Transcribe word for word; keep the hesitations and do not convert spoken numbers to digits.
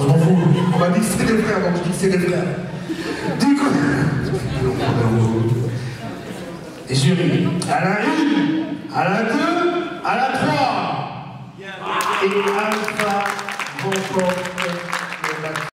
Je m'en fous. On m'a dit que c'est des frères, donc je dis que c'est des frères. Du coup... Et jury, à la une, à la deux, à la trois. Et Alpha remporte le match.